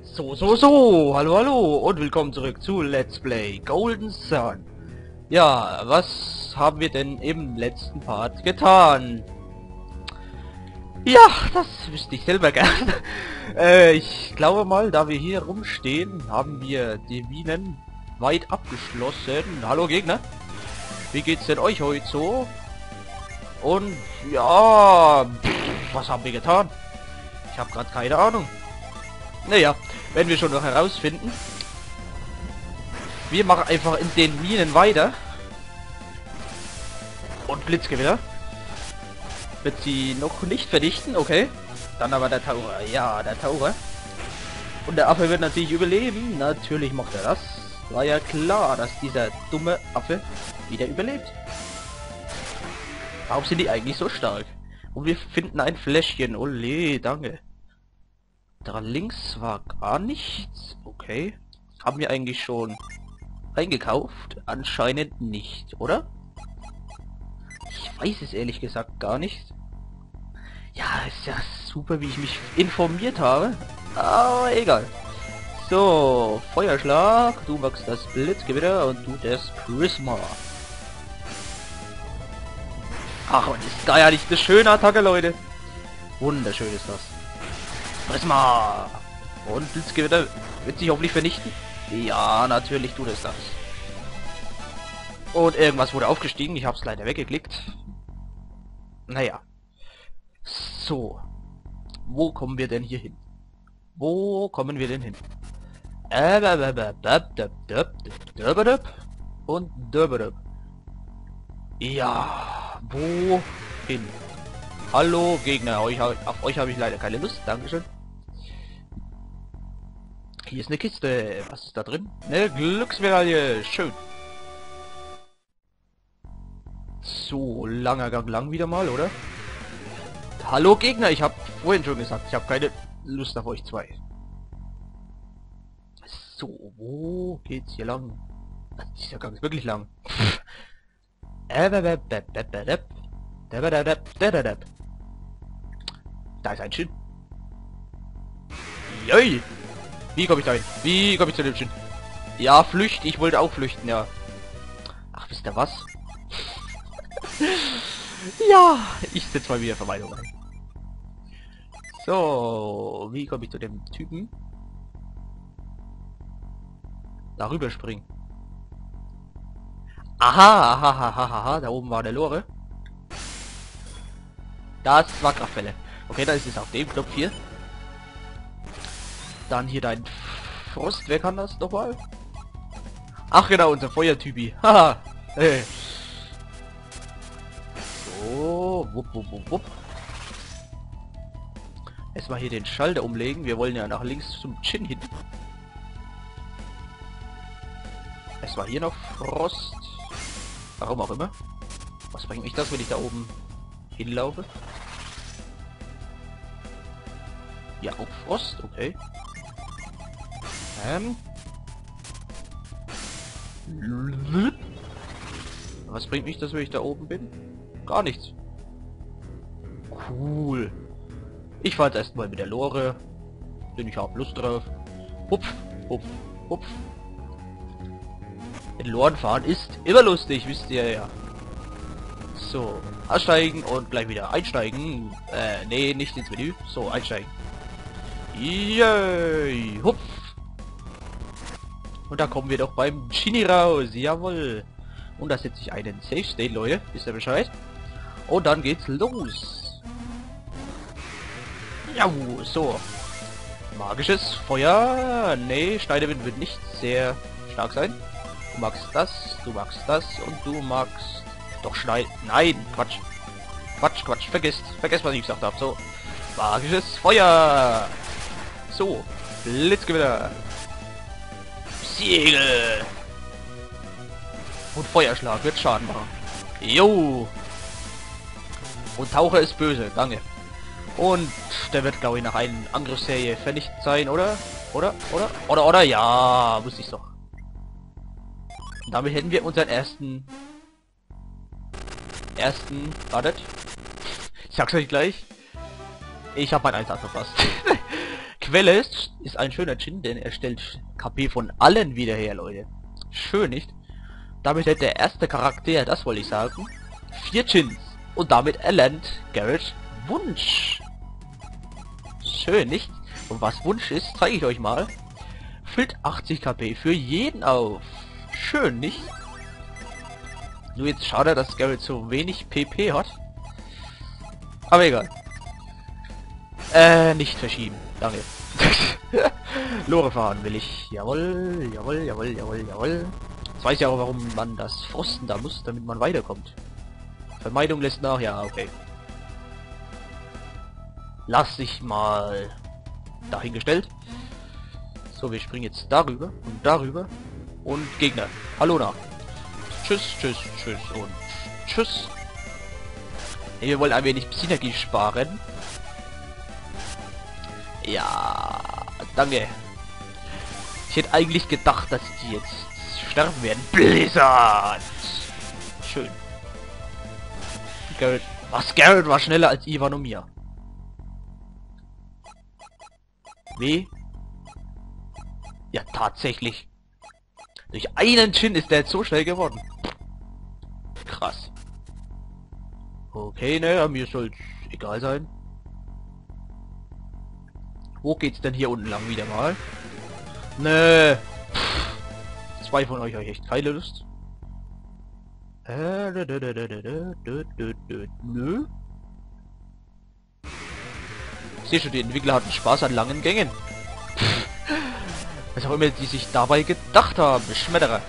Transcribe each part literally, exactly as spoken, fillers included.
So, so, so, hallo, hallo und willkommen zurück zu Let's Play Golden Sun. Ja, was haben wir denn im letzten Part getan? Ja, das wüsste ich selber gern. äh, ich glaube mal, da wir hier rumstehen, haben wir die Minen weit abgeschlossen. Hallo Gegner, wie geht's denn euch heute so? Und ja, pff, was haben wir getan? Ich habe gerade keine Ahnung. Naja, werden wir schon noch herausfinden. Wir machen einfach in den Minen weiter. Und Blitzgewitter. Wird sie noch nicht verdichten, okay. Dann aber der Taucher. Ja, der Taucher. Und der Affe wird natürlich überleben. Natürlich macht er das. War ja klar, dass dieser dumme Affe wieder überlebt. Warum sind die eigentlich so stark? Und wir finden ein Fläschchen. Ole, danke. Da links war gar nichts. Okay. Haben wir eigentlich schon eingekauft? Anscheinend nicht, oder? Ich weiß es ehrlich gesagt gar nicht. Ja, ist ja super, wie ich mich informiert habe. Aber egal. So, Feuerschlag. Du magst das Blitzgewitter und du das Prisma. Ach, und ist da ja nicht eine schöne Attacke, Leute. Wunderschön ist das. Prisma! Und Blitzgewitter wird sich hoffentlich vernichten? Ja, natürlich tut es das. Und irgendwas wurde aufgestiegen. Ich habe es leider weggeklickt. Naja. So. Wo kommen wir denn hier hin? Wo kommen wir denn hin? Und ja, wo hin? Hallo Gegner, euch, auf euch habe ich leider keine Lust. Dankeschön. Hier ist eine Kiste. Was ist da drin? Eine Glücksmedaille. Schön. So, langer Gang lang wieder mal, oder? Hallo Gegner, ich habe vorhin schon gesagt, ich habe keine Lust auf euch zwei. So, wo geht's hier lang? Dieser Gang ist wirklich lang. Da ist ein Schild. Joi! Wie komme ich da hin? Wie komme ich zu dem Schild? Ja, flüchten. Ich wollte auch flüchten, ja. Ach, wisst ihr was? Ja, ich setze mal wieder Vermeidung ein. So, wie komme ich zu dem Typen? Darüber springen. Aha, aha, aha, aha, aha, da oben war der Lore. Das war Kraftwelle. Okay, da ist es auf dem Knopf hier. Dann hier dein Frost. Wer kann das nochmal? Ach genau, unser Feuertypi. Haha. Hey. So, wupp, wupp, wupp, wupp. Erstmal hier den Schalter umlegen. Wir wollen ja nach links zum Chin hin. Erstmal hier noch Frost. Warum auch immer. Was bringt mich das, wenn ich da oben hinlaufe? Ja, auch Frost, okay. Ähm. Was bringt mich das, wenn ich da oben bin? Gar nichts. Cool. Ich fahre jetzt erstmal mit der Lore, denn ich habe Lust drauf. Hupf, hupf, hupf. Mit Loren fahren ist immer lustig, wisst ihr ja. So, aussteigen und gleich wieder einsteigen. Äh, nee, nicht ins Menü. So, einsteigen. Yay, hupf. Und da kommen wir doch beim Genie raus, jawohl. Und da setze ich einen Safe State, Leute, wisst ihr Bescheid? Und dann geht's los. Ja, so. Magisches Feuer. Nee, Schneiderwind wird nicht sehr stark sein. Du magst das, du magst das und du magst... Doch Schneid... Nein, Quatsch. Quatsch, Quatsch, vergesst. Vergesst, was ich gesagt habe. So. Magisches Feuer. So. Blitzgewitter. Segel. Und Feuerschlag wird Schaden machen. Jo. Und Taucher ist böse, danke. Und der wird, glaube ich, nach einer Angriffsserie vernichtet sein, oder? Oder? Oder? Oder? Oder? Ja, wusste ich doch. Und damit hätten wir unseren ersten... Ersten... Wartet. Ich sag's euch gleich. Ich habe meinen Einsatz verpasst. Quelle ist, ist ein schöner Chin, denn er stellt K P von allen wieder her, Leute. Schön, nicht? Damit hat der erste Charakter, das wollte ich sagen, vier Chins. Und damit erlernt Garrett Wunsch. Schön, nicht? Und was Wunsch ist, zeige ich euch mal. Füllt achtzig K P für jeden auf. Schön, nicht? Nur jetzt schade, dass Garrett so wenig P P hat. Aber egal. Äh, nicht verschieben. Danke. Lore fahren will ich. Jawohl, jawohl, jawohl, jawohl, jawohl. Jetzt weiß ich auch, warum man das Frosten da muss, damit man weiterkommt. Vermeidung lässt nach, ja, okay. Lass ich mal dahingestellt. So, wir springen jetzt darüber und darüber. Und Gegner. Hallo nach. Tschüss, tschüss, tschüss und tschüss. Hey, wir wollen ein wenig Synergie sparen. Ja, danke. Ich hätte eigentlich gedacht, dass die jetzt sterben werden. Blizzard! Schön. Garrett. Was? Garrett war schneller als Ivan und Mia. Wie? Ja, tatsächlich. Durch einen Chin ist der jetzt so schnell geworden. Krass. Okay, ne, mir soll's egal sein. Wo geht's denn hier unten lang wieder mal? Nö. Zwei von euch habe ich echt keine Lust. Äh, Nö. Ich sehe schon, die Entwickler hatten Spaß an langen Gängen. Was auch immer die sich dabei gedacht haben. Schmetterer.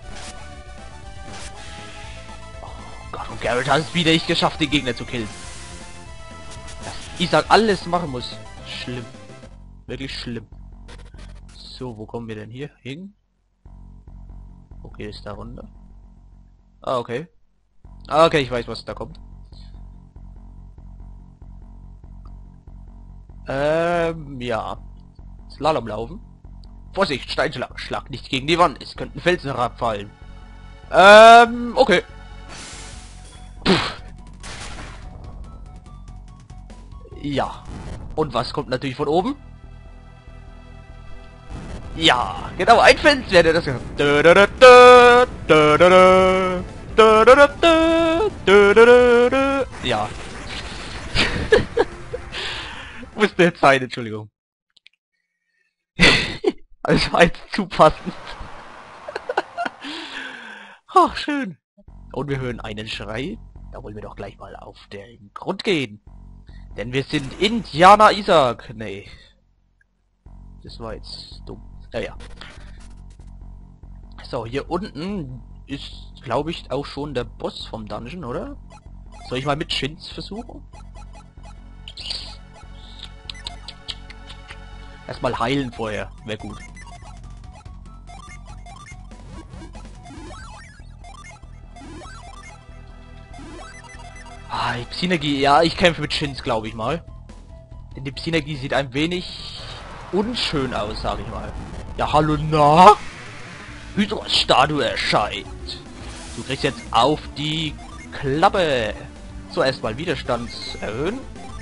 Oh Gott, und Garrett hat es wieder nicht geschafft, den Gegner zu killen. Dass Isaac alles machen muss. Schlimm. Wirklich schlimm. So, wo kommen wir denn hier hin? Okay, ist da runter. Ah, okay. Ah, okay, ich weiß, was da kommt. Ähm, ja. Slalom laufen. Vorsicht, Steinschlag. Schlag nicht gegen die Wand. Es könnten Felsen herabfallen. Ähm, okay. Puh. Ja. Und was kommt natürlich von oben? Ja, genau, ein Fels werde das gehabt. Ja. Musste jetzt sein, Entschuldigung. Also war jetzt zu passend. Ach, schön. Und wir hören einen Schrei. Da wollen wir doch gleich mal auf den Grund gehen. Denn wir sind Indianer Isaac. Nee. Das war jetzt dumm. Naja. So, hier unten ist, glaube ich, auch schon der Boss vom Dungeon, oder? Soll ich mal mit Chins versuchen? Erstmal heilen vorher. Wäre gut. Ah, die Psynergie. Ja, ich kämpfe mit Chins, glaube ich mal. Denn die Psynergie sieht ein wenig unschön aus, sage ich mal. Ja, hallo, na? Hydra-Statue erscheint. Du kriegst jetzt auf die Klappe. So, erstmal Widerstand erhöhen.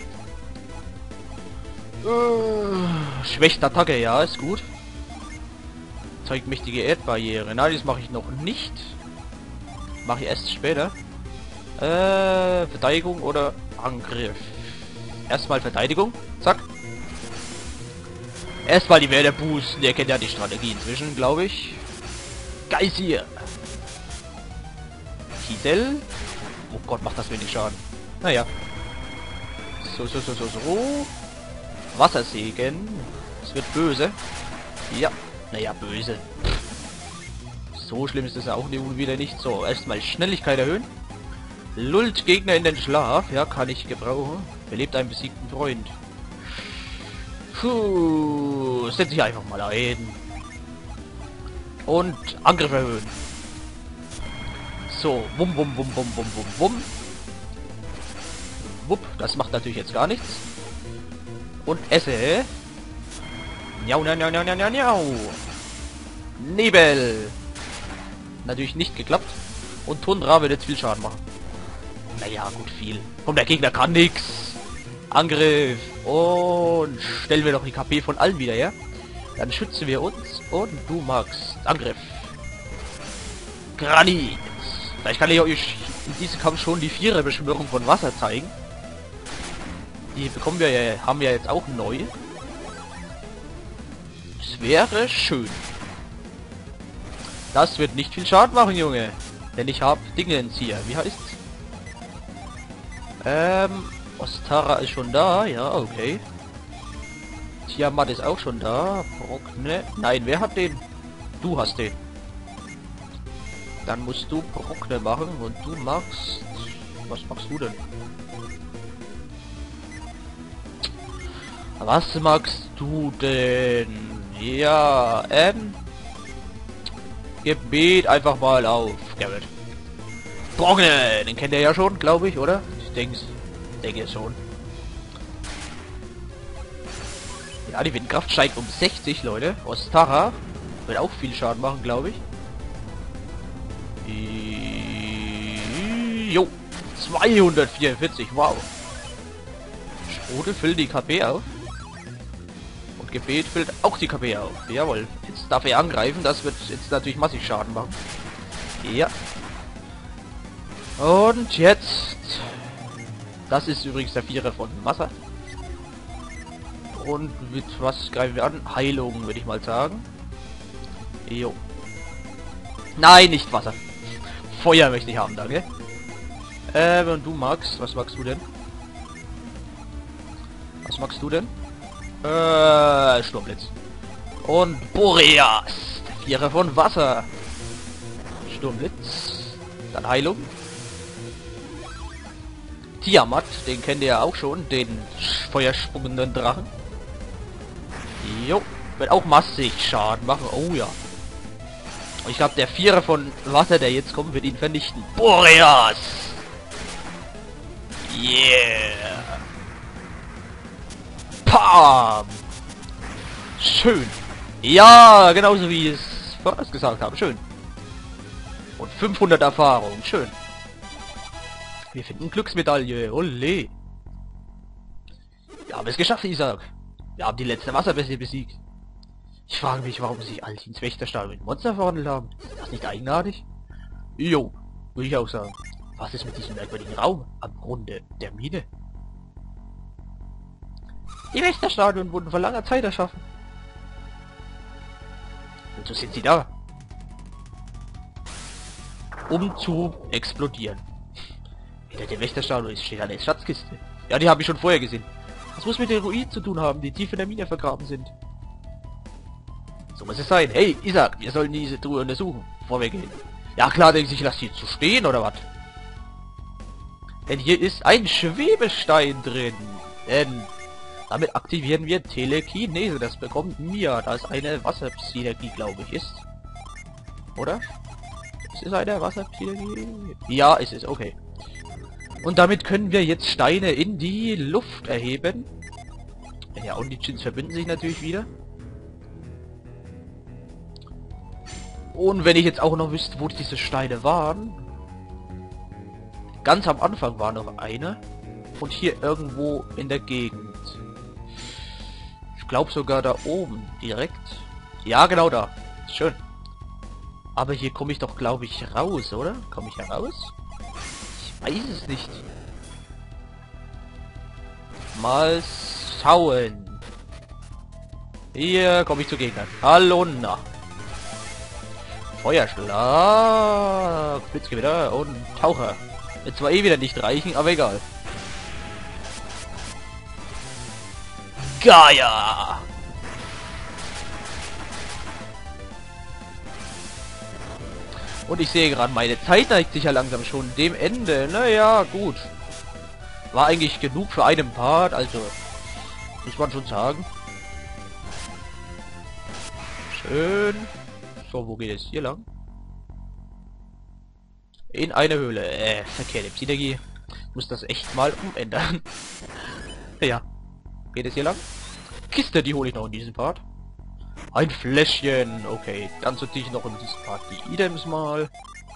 Äh, schwächt Attacke, ja, ist gut. Zeigt mächtige Erdbarriere. Nein, das mache ich noch nicht. Mache ich erst später. Äh, Verteidigung oder Angriff? Erstmal Verteidigung. Zack. Erstmal die Welle boosten. Ihr kennt ja die Strategie inzwischen, glaube ich. Geysir. Kiesel. Oh Gott, macht das wenig Schaden. Naja. So, so, so, so, so. Wassersegen. Es wird böse. Ja. Naja, böse. So schlimm ist es ja auch wieder nicht. So, erstmal Schnelligkeit erhöhen. Lullt Gegner in den Schlaf. Ja, kann ich gebrauchen. Belebt einen besiegten Freund. Puh, setze ich einfach mal ein. Und Angriff erhöhen. So, wum, wum, wum, wum, wum, wum, wum. Wupp, das macht natürlich jetzt gar nichts. Und esse. Njau, njau, njau, njau, njau, njau. Nebel. Natürlich nicht geklappt. Und Tundra wird jetzt viel Schaden machen. Naja, gut, viel. Komm, der Gegner kann nix. Angriff. Und stellen wir doch die K P von allen wieder her. Dann schützen wir uns. Und du magst Angriff. Granit. Vielleicht kann ich euch in diesem Kampf schon die Vierer-Beschwörung von Wasser zeigen. Die bekommen wir ja, haben wir jetzt auch neu. Es wäre schön. Das wird nicht viel Schaden machen, Junge. Denn ich habe Dingens hier. Wie heißt's? Ähm, Ostara ist schon da. Ja, okay. Tiamat ist auch schon da. Brockne. Nein, wer hat den? Du hast den. Dann musst du Brockne machen und du magst... Was machst du denn? Was magst du denn? Ja, ähm... Gebet einfach mal auf, Garrett. Brockne, den kennt ihr ja schon, glaube ich, oder? Ich denke denke schon. Ja, die Windkraft steigt um sechzig, Leute. Ostara wird auch viel Schaden machen, glaube ich. Jo, zweihundertvierundvierzig, wow. Sprudel füllt die K P auf. Und Gebet füllt auch die K P auf. Jawohl, jetzt darf er angreifen, das wird jetzt natürlich massig Schaden machen. Ja. Und jetzt... Das ist übrigens der Vierer von Wasser. Und mit was greifen wir an? Heilung, würde ich mal sagen. Jo. Nein, nicht Wasser. Feuer möchte ich haben, danke. Ähm, und du magst, was magst du denn? Was magst du denn? Äh, Sturmblitz. Und Boreas, der Vierer von Wasser. Sturmblitz. Dann Heilung. Tiamat, den kennt ihr ja auch schon, den feuersprungenden Drachen. Jo, wird auch massig Schaden machen, oh ja. Ich glaube, der Vierer von Wasser, der jetzt kommt, wird ihn vernichten. Boreas! Yeah! Pam! Schön! Ja, genauso wie ich es vorher gesagt habe, schön. Und fünfhundert Erfahrung, schön. Wir finden Glücksmedaille, ole! Wir haben es geschafft, Isaac. Wir haben die letzte Wasserbestie besiegt. Ich frage mich, warum sich all die ins Wächterstadion in Monster verwandelt haben. Ist das nicht eigenartig? Jo, würde ich auch sagen. Was ist mit diesem merkwürdigen Raum am Grunde der Mine? Die Wächterstadien wurden vor langer Zeit erschaffen. Wozu sind sie da? Um zu explodieren. Hinter der Wächterstadion steht eine Schatzkiste. Ja, die habe ich schon vorher gesehen. Das muss mit den Ruinen zu tun haben, die tief in der Mine vergraben sind. So muss es sein. Hey, Isaac, wir sollen diese Truhe untersuchen, bevor wir gehen. Ja klar, denke ich, lass die zu stehen, oder was? Denn hier ist ein Schwebestein drin. Denn damit aktivieren wir Telekinese. Das bekommt Mia, da es eine Wasserpsynergie, glaube ich, ist. Oder? Es ist eine Wasserpsynergie. Ja, es ist, okay. Und damit können wir jetzt Steine in die Luft erheben. Ja, und die Chins verbinden sich natürlich wieder. Und wenn ich jetzt auch noch wüsste, wo diese Steine waren. Ganz am Anfang war noch eine. Und hier irgendwo in der Gegend. Ich glaube sogar da oben direkt. Ja, genau da. Schön. Aber hier komme ich doch, glaube ich, raus, oder? Komme ich heraus? Ich weiß es nicht. Mal schauen. Hier komme ich zu Gegnern. Hallo, na. Feuerschlag, Blitzgewitter und Taucher. Wird zwar eh wieder nicht reichen, aber egal. Gaia! Und ich sehe gerade, meine Zeit neigt sich ja langsam schon dem Ende. Naja, gut. War eigentlich genug für einen Part, also muss man schon sagen. Schön. So, wo geht es hier lang? In eine Höhle. Äh, verkehrte Psynergie. Ich muss das echt mal umändern. Ja. Geht es hier lang? Kiste, die hole ich noch in diesem Part. Ein Fläschchen. Okay, dann sortiere ich noch in diesem Part die Items mal.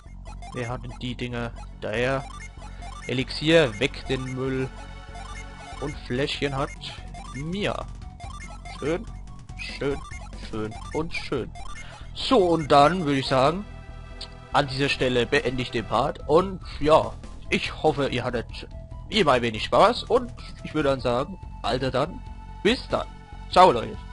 Wer hat denn die Dinger? Daher. Elixier, weg den Müll. Und Fläschchen hat Mia. Schön, schön, schön und schön. So, und dann würde ich sagen, an dieser Stelle beende ich den Part. Und ja, ich hoffe, ihr hattet wie immer ein wenig Spaß. Und ich würde dann sagen, also dann, bis dann. Ciao, Leute.